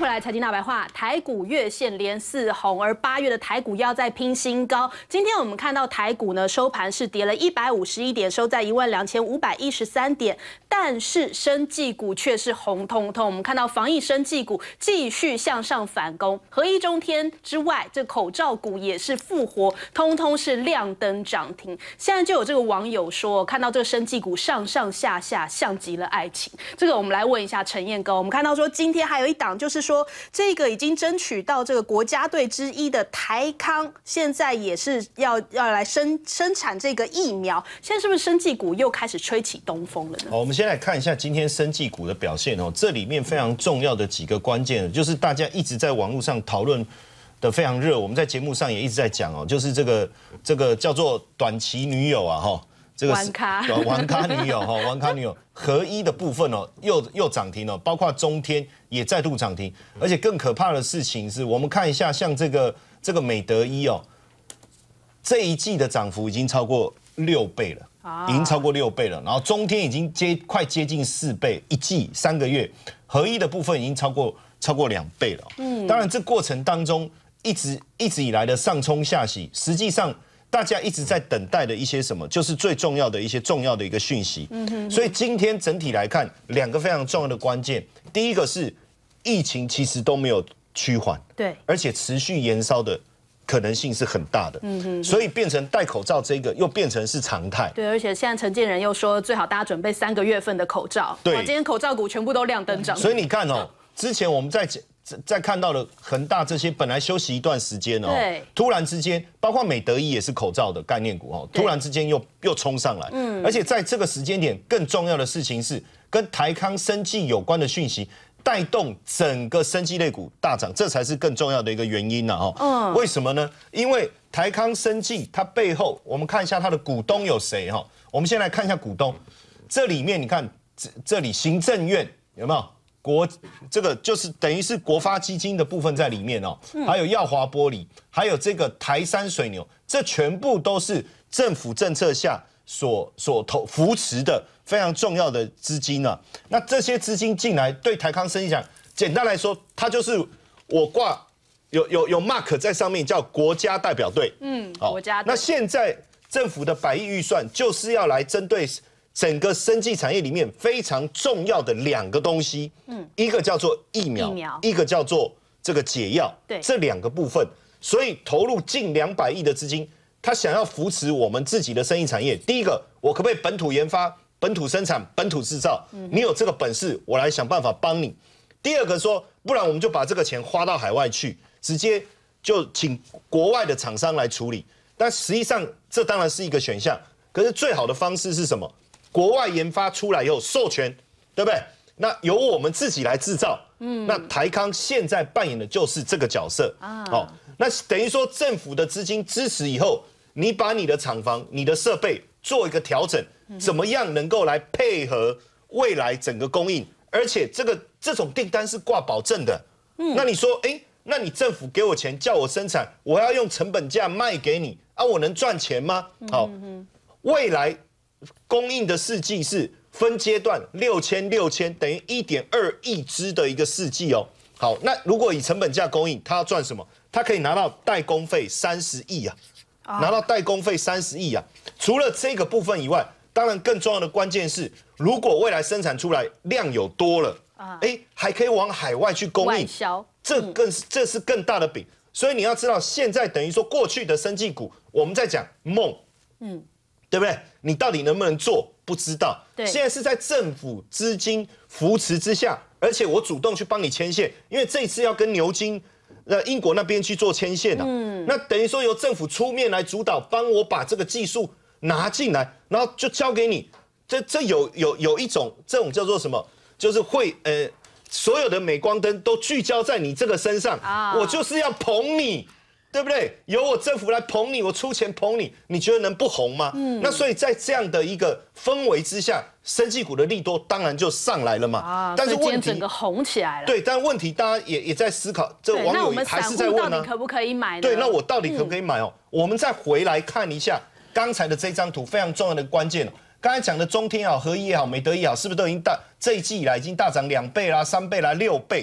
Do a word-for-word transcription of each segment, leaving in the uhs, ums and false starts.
回来，财经大白话，台股月线连四红，而八月的台股要再拼新高。今天我们看到台股呢收盘是跌了一百五十一点，收在一万两千五百一十三点，但是生技股却是红彤彤。我们看到防疫生技股继续向上反攻，合一中天之外，这口罩股也是复活，通通是亮灯涨停。现在就有这个网友说，看到这个生技股上上下下像极了爱情。这个我们来问一下陈彦哥，我们看到说今天还有一档就是。 说这个已经争取到这个国家队之一的台康，现在也是要要来生生产这个疫苗，现在是不是生技股又开始吹起东风了呢？ 好，我们先来看一下今天生技股的表现哦。这里面非常重要的几个关键，就是大家一直在网络上讨论的非常热，我们在节目上也一直在讲哦，就是这个这个叫做短期女友啊哈。 这个玩咖， 玩咖女友哈，玩咖女友合一的部分哦，又又涨停了，包括中天也再度涨停，而且更可怕的事情是我们看一下，像这个这个美德一哦，这一季的涨幅已经超过六倍了，已经超过六倍了，然后中天已经接快接近四倍，一季三个月，合一的部分已经超过超过两倍了。嗯，当然这过程当中一直一直以来的上冲下洗，实际上。 大家一直在等待的一些什么，就是最重要的一些重要的一个讯息。嗯哼。所以今天整体来看，两个非常重要的关键，第一个是疫情其实都没有趋缓， 对， 而且持续延烧的可能性是很大的。嗯哼。所以变成戴口罩这个又变成是常态。 对，而且现在陈建仁又说，最好大家准备三个月份的口罩。 对， 今天口罩股全部都亮灯涨。 所以你看哦，之前我们在讲。 在看到了恒大这些本来休息一段时间哦，突然之间，包括美德一也是口罩的概念股哦，突然之间又又冲上来，嗯，而且在这个时间点，更重要的事情是跟台康生技有关的讯息，带动整个生技类股大涨，这才是更重要的一个原因呐哦，嗯，为什么呢？因为台康生技它背后，我们看一下它的股东有谁哈，我们先来看一下股东，这里面你看这这里行政院有没有？ 国这个就是等于是国发基金的部分在里面哦，还有耀华玻璃，还有这个台山水牛，这全部都是政府政策下所所投扶持的非常重要的资金呢、啊。那这些资金进来，对台康生技讲，简单来说，它就是我挂有有有 mark 在上面叫国家代表队，嗯，好，国家。那现在政府的百亿预算就是要来针对。 整个生技产业里面非常重要的两个东西，嗯，一个叫做疫苗，疫苗一个叫做这个解药，对，这两个部分，所以投入近两百亿的资金，他想要扶持我们自己的生意产业。第一个，我可不可以本土研发、本土生产、本土制造？嗯、你有这个本事，我来想办法帮你。第二个说，不然我们就把这个钱花到海外去，直接就请国外的厂商来处理。但实际上，这当然是一个选项，可是最好的方式是什么？ 国外研发出来以后授权，对不对？那由我们自己来制造。嗯，那台康现在扮演的就是这个角色。啊，好、哦，那等于说政府的资金支持以后，你把你的厂房、你的设备做一个调整，怎么样能够来配合未来整个供应？而且这个这种订单是挂保证的。嗯，那你说，哎，那你政府给我钱叫我生产，我要用成本价卖给你啊，我能赚钱吗？好，未来。 供应的试剂是分阶段六千六千等于一点二亿支的一个试剂哦。好，那如果以成本价供应，它要赚什么？它可以拿到代工费三十亿啊，拿到代工费三十亿啊。除了这个部分以外，当然更重要的关键是，如果未来生产出来量有多了，哎，还可以往海外去供应，这更是这是更大的饼。所以你要知道，现在等于说过去的生技股，我们在讲梦，嗯。 对不对？你到底能不能做？不知道。现在是在政府资金扶持之下，而且我主动去帮你牵线，因为这一次要跟牛津、呃英国那边去做牵线啊。嗯。那等于说由政府出面来主导，帮我把这个技术拿进来，然后就交给你。这这有有有一种这种叫做什么？就是会呃，所有的镁光灯都聚焦在你这个身上，啊、我就是要捧你。 对不对？由我政府来捧你，我出钱捧你，你觉得能不红吗？嗯，那所以在这样的一个氛围之下，生技股的利多当然就上来了嘛。啊，但是问题整个红起来了。 对，但问题大家也也在思考，这网友还是在问呢、啊。 可不可以买呢？ 对，那我到底可不可以买哦？嗯、我们再回来看一下刚才的这张图，非常重要的关键哦。刚才讲的中天也好，合一也好，美德也好，是不是都已经大这一季以来已经大涨两倍啦、三倍啦、六倍？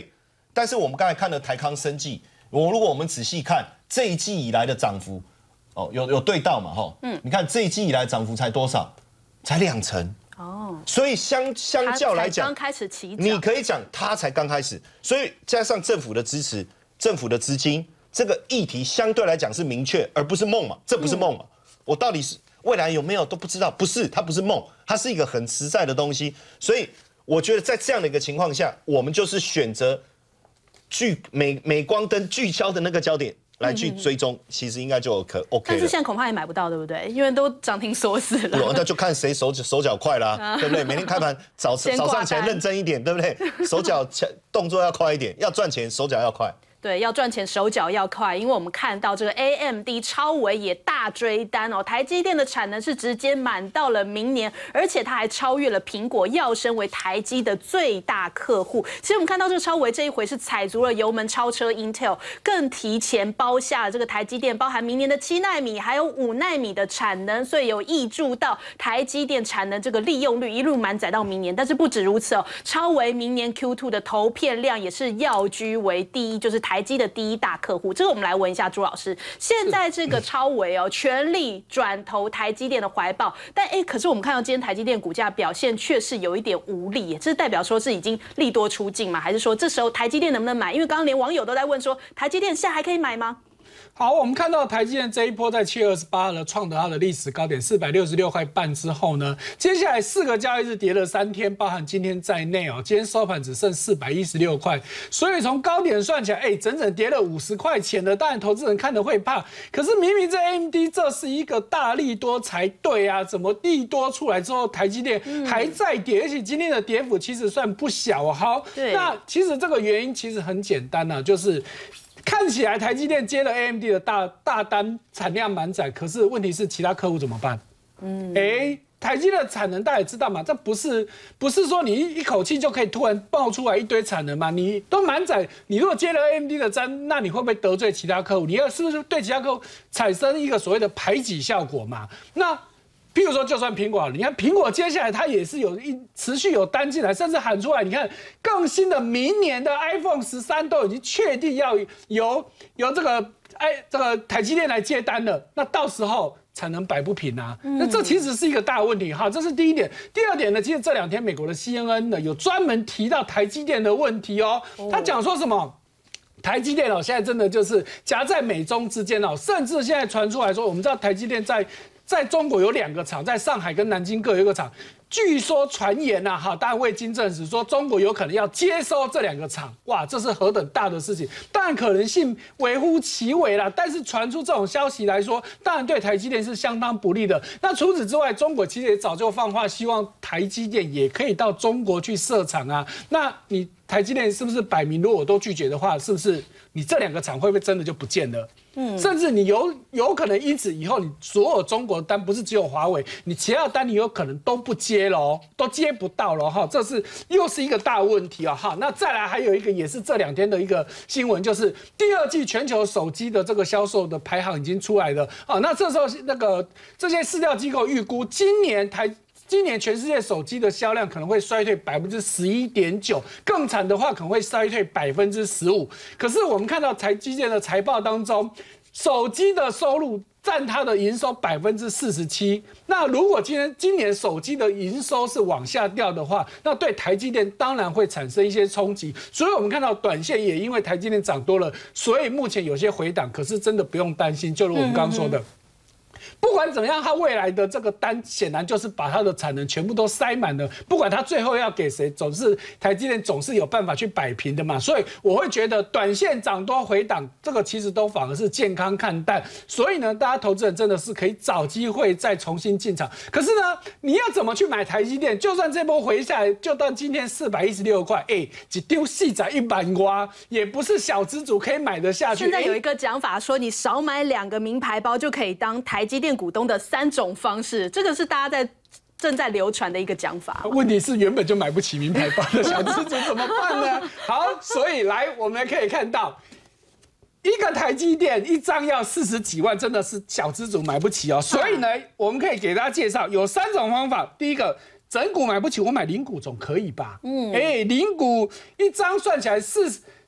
但是我们刚才看了台康生技，我如果我们仔细看这一季以来的涨幅，哦，有有对到嘛，哈，嗯，你看这一季以来涨幅才多少？才两成。哦，所以相相较来讲， 刚开始起涨， 你可以讲它才刚开始，所以加上政府的支持、政府的资金，这个议题相对来讲是明确，而不是梦嘛，这不是梦嘛，嗯、我到底是未来有没有都不知道，不是，它不是梦，它是一个很实在的东西，所以我觉得在这样的一个情况下，我们就是选择聚镁镁光灯聚焦的那个焦点。来去追踪，其实应该就可 OK 了。 但是现在恐怕也买不到，对不对？因为都涨停锁死了。 那就看谁手手脚快啦，对不对？每天开盘早早上起来认真一点，对不对？手脚动作要快一点，要赚钱手脚要快。 对，要赚钱手脚要快，因为我们看到这个 A M D 超微也大追单哦，台积电的产能是直接满到了明年，而且它还超越了苹果，跃升为台积的最大客户。其实我们看到这个超微这一回是踩足了油门超车 Intel， 更提前包下了这个台积电，包含明年的七奈米还有五奈米的产能，所以有挹注到台积电产能这个利用率一路满载到明年。但是不止如此哦，超微明年 Q 二 的投片量也是跃居为第一，就是台。台积的第一大客户，这个我们来问一下朱老师。现在这个超微哦，全力转投台积电的怀抱，但哎，可是我们看到今天台积电股价表现却是有一点无力，这是代表说是已经利多出尽吗？还是说这时候台积电能不能买？因为刚刚连网友都在问说，台积电现在还可以买吗？ 好，我们看到台积电这一波在七月二十八呢，创得它的历史高点四百六十六块半之后呢，接下来四个交易日跌了三天，包含今天在内哦，今天收盘只剩四百一十六块，所以从高点算起来，哎，整整跌了五十块钱的，当然投资人看得会怕，可是明明这 A M D 这是一个大利多才对啊，怎么利多出来之后，台积电还在跌，而且今天的跌幅其实算不小哦。好，那其实这个原因其实很简单呐、啊，就是。看起来台积电接了 A M D 的大大单，产量满载，可是问题是其他客户怎么办？嗯，哎，台积的产能大家也知道嘛，这不是不是说你一一口气就可以突然爆出来一堆产能嘛？你都满载，你如果接了 A M D 的单，那你会不会得罪其他客户？你要是不是对其他客户产生一个所谓的排挤效果嘛？那。譬如说，就算苹果，你看苹果接下来它也是有一持续有单进来，甚至喊出来，你看更新的明年的 iPhone 十三都已经确定要由由这个哎这个台积电来接单了，那到时候产能摆不平啊，那这其实是一个大问题哈，这是第一点。第二点呢，其实这两天美国的 C N N 呢有专门提到台积电的问题哦，他讲说什么？台积电哦，现在真的就是夹在美中之间哦，甚至现在传出来说，我们知道台积电在。在中国有两个厂，在上海跟南京各有一个厂。据说传言呐、啊，哈，当然未经证实，说中国有可能要接收这两个厂，哇，这是何等大的事情！当然可能性微乎其微啦，但是传出这种消息来说，当然对台积电是相当不利的。那除此之外，中国其实也早就放话，希望台积电也可以到中国去设厂啊。那你台积电是不是摆明，如果都拒绝的话，是不是你这两个厂会不会真的就不见了？嗯，甚至你有有可能因此以后你所有中国单不是只有华为，你其他单你有可能都不接了，都接不到了哈，这是又是一个大问题啊哈。那再来还有一个也是这两天的一个新闻，就是第二季全球手机的这个销售的排行已经出来了啊。那这时候那个这些市调机构预估今年台。今年全世界手机的销量可能会衰退百分之十一点九，更惨的话可能会衰退百分之十五。可是我们看到台积电的财报当中，手机的收入占它的营收百分之四十七。那如果今天今年手机的营收是往下掉的话，那对台积电当然会产生一些冲击。所以我们看到短线也因为台积电涨多了，所以目前有些回档，可是真的不用担心，就如我们刚刚说的。嗯嗯嗯不管怎么样，它未来的这个单显然就是把它的产能全部都塞满了。不管它最后要给谁，总是台积电总是有办法去摆平的嘛。所以我会觉得短线涨多回档，这个其实都反而是健康看待。所以呢，大家投资人真的是可以找机会再重新进场。可是呢，你要怎么去买台积电？就算这波回下来，就到今天四百一十六块，哎，只丢细仔一百瓜，也不是小资主可以买得下去。 现在有一个讲法说，你少买两个名牌包就可以当台积电股东的三种方式，这个是大家在正在流传的一个讲法。 问题是原本就买不起名牌包的小资主怎么办呢？好，所以来我们可以看到，一个台积电一张要四十几万，真的是小资主买不起哦。所以呢，我们可以给大家介绍有三种方法。第一个，整股买不起，我买零股总可以吧？嗯，哎，零股一张算起来四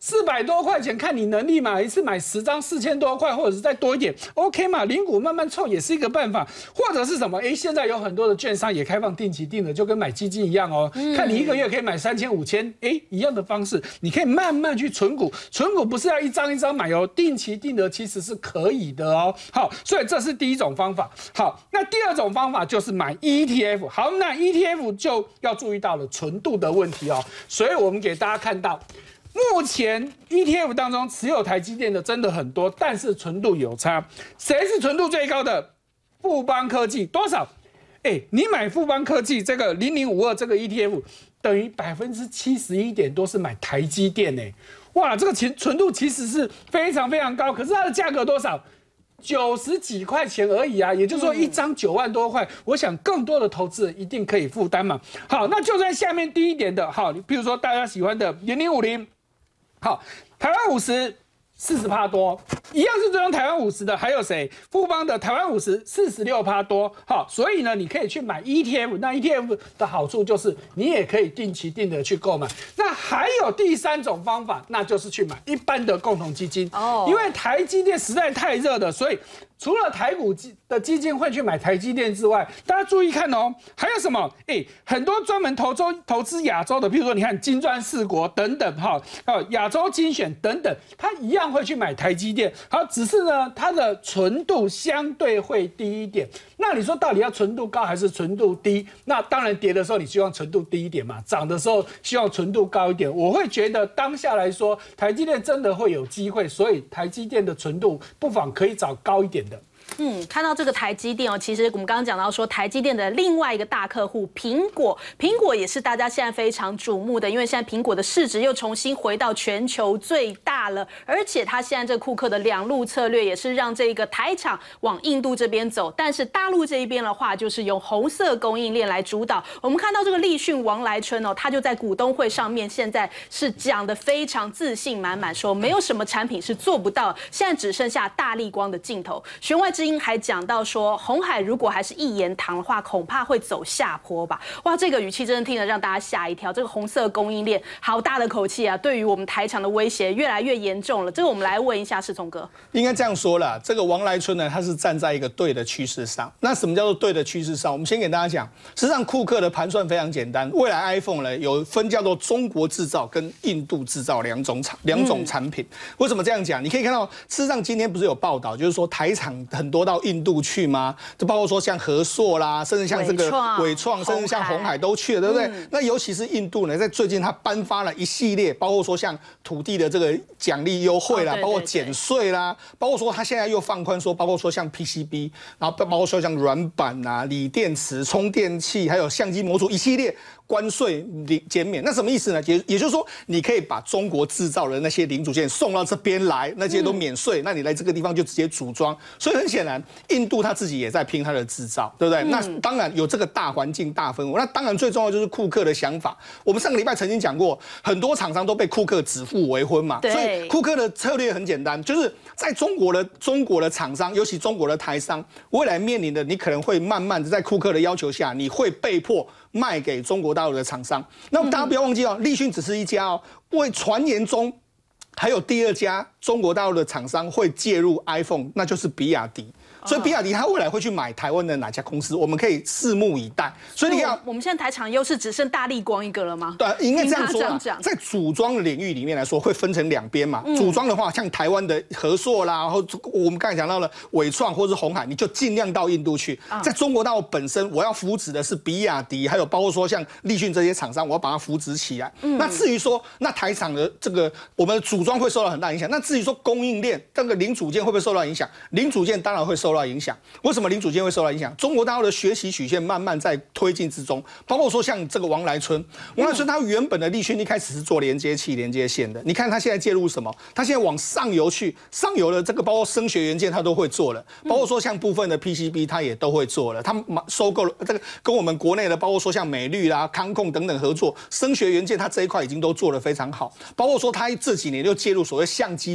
四百多块钱，看你能力嘛，一次买十张四千多块，或者是再多一点 ，OK 嘛，零股慢慢凑也是一个办法，或者是什么？哎，现在有很多的券商也开放定期定额，就跟买基金一样哦，嗯、看你一个月可以买三千五千，哎，一样的方式，你可以慢慢去存股，存股不是要一张一张买哦，定期定额其实是可以的哦。好，所以这是第一种方法。好，那第二种方法就是买 E T F。好，那 E T F 就要注意到了纯度的问题哦，所以我们给大家看到。目前 E T F 当中持有台积电的真的很多，但是纯度有差。谁是纯度最高的？富邦科技多少？哎，你买富邦科技这个零零五二这个 E T F， 等于百分之七十一点多是买台积电哎，哇，这个纯纯度其实是非常非常高，可是它的价格多少？九十几块钱而已啊，也就是说一张九万多块，我想更多的投资人一定可以负担嘛。好，那就算下面低一点的，好，比如说大家喜欢的零零五零。好，台湾五十四十趴多，一样是这张台湾五十的，还有谁？富邦的台湾五十四十六趴多。好，所以呢，你可以去买 E T F。那 E T F 的好处就是你也可以定期定额去购买。那还有第三种方法，那就是去买一般的共同基金。哦，因为台积电实在太热了，所以。除了台股的基金会去买台积电之外，大家注意看哦，还有什么？哎，很多专门投资投资亚洲的，譬如说你看金砖四国等等，哈，哦，亚洲精选等等，它一样会去买台积电。好，只是呢，它的纯度相对会低一点。那你说到底要纯度高还是纯度低？那当然跌的时候你希望纯度低一点嘛，涨的时候希望纯度高一点。我会觉得当下来说，台积电真的会有机会，所以台积电的纯度不妨可以找高一点的。 嗯，看到这个台积电哦，其实我们刚刚讲到说，台积电的另外一个大客户苹果，苹果也是大家现在非常瞩目的，因为现在苹果的市值又重新回到全球最大了，而且它现在这个库克的两路策略也是让这个台厂往印度这边走，但是大陆这一边的话，就是用红色供应链来主导。我们看到这个立讯王来春哦，他就在股东会上面现在是讲的非常自信满满，说没有什么产品是做不到，现在只剩下大立光的镜头。弦外之音还讲到说，鸿海如果还是一言堂的话，恐怕会走下坡吧。哇，这个语气真的听得让大家吓一跳。这个红色供应链好大的口气啊，对于我们台厂的威胁越来越严重了。这个我们来问一下世聪哥。 应该这样说啦，这个王来春呢，他是站在一个对的趋势上。那什么叫做对的趋势上？我们先给大家讲，实际上库克的盘算非常简单，未来 iPhone 呢有分叫做中国制造跟印度制造两种产两种产品。嗯、为什么这样讲？你可以看到，事实上今天不是有报道，就是说台厂很多到印度去吗？就包括说像和硕啦，甚至像这个伟创，甚至像鸿海都去了，对不对？嗯、那尤其是印度呢，在最近它颁发了一系列，包括说像土地的这个奖励优惠啦，哦、对对对包括减税啦，包括说它现在又放宽说，包括说像 P C B， 然后包括说像软板啊、锂电池、充电器，还有相机模组一系列。关税减免，那什么意思呢？也也就是说，你可以把中国制造的那些零组件送到这边来，那些都免税，嗯、那你来这个地方就直接组装。所以很显然，印度他自己也在拼它的制造，对不对？嗯、那当然有这个大环境、大氛围。那当然最重要就是库克的想法。我们上个礼拜曾经讲过，很多厂商都被库克指腹为婚嘛。所以库克的策略很简单，就是在中国的中国的厂商，尤其中国的台商，未来面临的你可能会慢慢的在库克的要求下，你会被迫。卖给中国大陆的厂商，那大家不要忘记哦，立讯只是一家哦，为传言中还有第二家中国大陆的厂商会介入 iPhone， 那就是比亚迪。所以比亚迪它未来会去买台湾的哪家公司，我们可以拭目以待。所以你看， 我们现在台厂优势只剩大立光一个了吗？ 对，应该这样说啦。在组装的领域里面来说，会分成两边嘛。嗯、组装的话，像台湾的和硕啦，然后我们刚才讲到了伟创或是鸿海，你就尽量到印度去。啊、在中国大陆本身，我要扶植的是比亚迪，还有包括说像立讯这些厂商，我要把它扶植起来。嗯、那至于说，那台厂的这个我们的组装会受到很大影响。那至于说供应链这个零组件会不会受到影响？零组件当然会受到影响。为什么零组件会受到影响？中国大陆的学习曲线慢慢在推进之中，包括说像这个王来春，王来春他原本的立讯一开始是做连接器、连接线的，你看他现在介入什么？他现在往上游去，上游的这个包括声学元件他都会做了，包括说像部分的 P C B 他也都会做了，他收购了这个跟我们国内的包括说像美律啦、康控等等合作，声学元件他这一块已经都做得非常好，包括说他这几年就介入所谓相机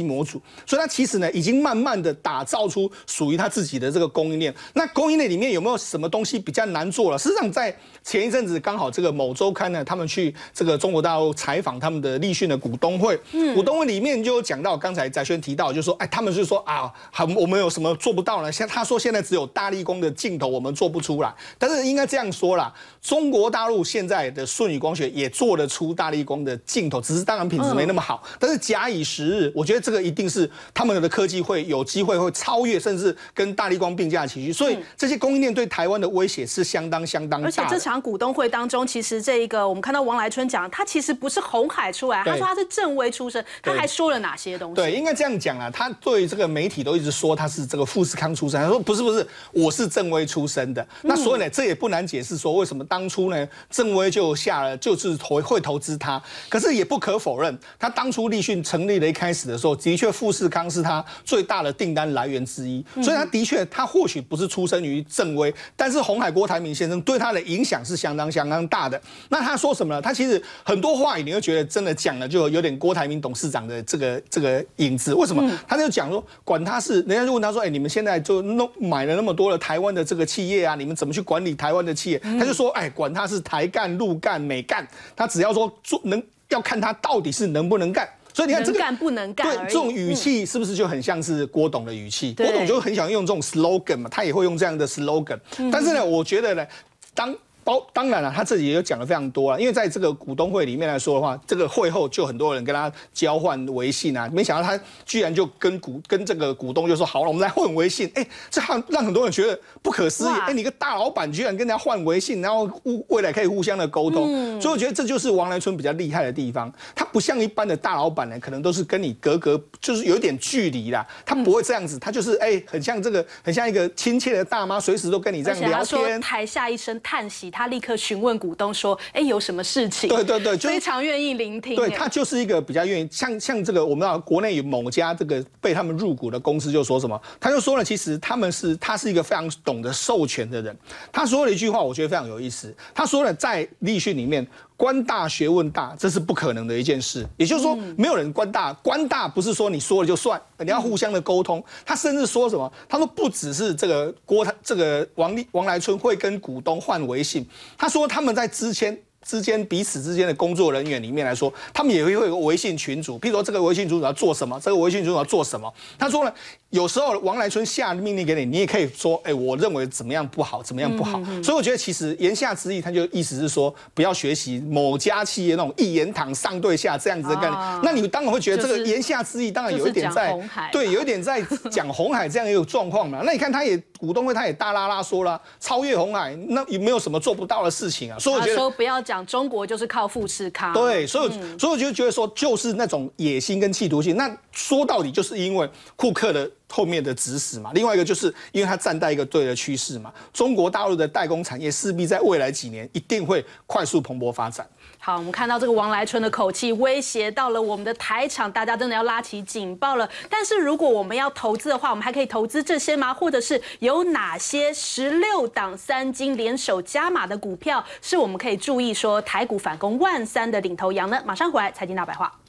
模组，所以它其实呢已经慢慢的打造出属于它自己的这个供应链。那供应链里面有没有什么东西比较难做了？事实上，在前一阵子刚好这个某周刊呢，他们去这个中国大陆采访他们的立讯的股东会，嗯、股东会里面就有讲到，刚才翟轩提到，就说哎，他们是说啊，我们有什么做不到呢？现他说现在只有大立光的镜头我们做不出来，但是应该这样说啦，中国大陆现在的舜宇光学也做得出大立光的镜头，只是当然品质没那么好，嗯、但是假以时日，我觉得这个一定是他们的科技会有机会会超越，甚至跟大立光并驾齐驱。所以这些供应链对台湾的威胁是相当相当大的。 而且这场股东会当中，其实这一个我们看到王来春讲，他其实不是鸿海出来，他说他是正威出身，他还说了哪些东西？ 对，应该这样讲啦。他对这个媒体都一直说他是这个富士康出身，他说不是不是，我是正威出身的。那所以呢，这也不难解释说为什么当初呢正威就下了就是投会投资他。可是也不可否认，他当初立讯成立的一开始的时候，的确富士康是他最大的订单来源之一，所以他的确他或许不是出身于正威，但是鸿海郭台铭先生对他的影响是相当相当大的。那他说什么呢？他其实很多话语你会觉得真的讲了就有点郭台铭董事长的这个这个影子。为什么？他就讲说，管他是人家就问他说，哎、欸，你们现在就弄买了那么多的台湾的这个企业啊，你们怎么去管理台湾的企业？他就说，哎、欸，管他是台干、陆干、美干，他只要说做能要看他到底是能不能干。所以你看这个能干不能干， 对这种语气是不是就很像是郭董的语气？郭董就很喜欢用这种 slogan 嘛，他也会用这样的 slogan。但是呢，我觉得呢，当包当然了，他自己也有讲的非常多了，因为在这个股东会里面来说的话，这个会后就很多人跟他交换微信啊，没想到他居然就跟股跟这个股东就说好了，我们来换微信，哎，这让让很多人觉得不可思议，哎，你个大老板居然跟人家换微信，然后未来可以互相的沟通，嗯、所以我觉得这就是王来春比较厉害的地方，他不像一般的大老板呢，可能都是跟你格格就是有一点距离啦，他不会这样子，他就是哎，很像这个很像一个亲切的大妈，随时都跟你这样聊天。 台下一声叹息。他立刻询问股东说：“哎，有什么事情？” 对对对，就非常愿意聆听。 对他就是一个比较愿意，像像这个我们知道国内有某家这个被他们入股的公司就说什么，他就说了，其实他们是他是一个非常懂得授权的人。他说了一句话，我觉得非常有意思。他说了，在立讯里面，官大学问大，这是不可能的一件事。也就是说，没有人官大，官大不是说你说了就算，你要互相的沟通。他甚至说什么？他说不只是这个郭这个王立王来春会跟股东换微信，他说他们在之前。之间彼此之间的工作人员里面来说，他们也会有个微信群组，譬如说这个微信群组要做什么，这个微信群组要做什么。他说呢，有时候王来春下命令给你，你也可以说，哎、欸，我认为怎么样不好，怎么样不好。嗯嗯嗯所以我觉得其实言下之意，他就意思是说，不要学习某家企业那种一言堂上对下这样子的概念。啊、那你当然会觉得这个言下之意，当然有一点在，对，有一点在讲鸿海这样一个状况嘛。那你看他也股东会，他也大拉拉说了，超越鸿海，那有没有什么做不到的事情啊？所以我觉得说不要讲中国就是靠富士康， 对，所以、嗯、所以我就觉得说，就是那种野心跟企图心。那说到底，就是因为库克的后面的指使嘛。另外一个就是因为他站在一个对的趋势嘛。中国大陆的代工产业势必在未来几年一定会快速蓬勃发展。 好，我们看到这个王来春的口气威胁到了我们的台厂，大家真的要拉起警报了。但是如果我们要投资的话，我们还可以投资这些吗？或者是有哪些十六档三金联手加码的股票，是我们可以注意说台股反攻万三的领头羊呢？马上回来，财经大白话。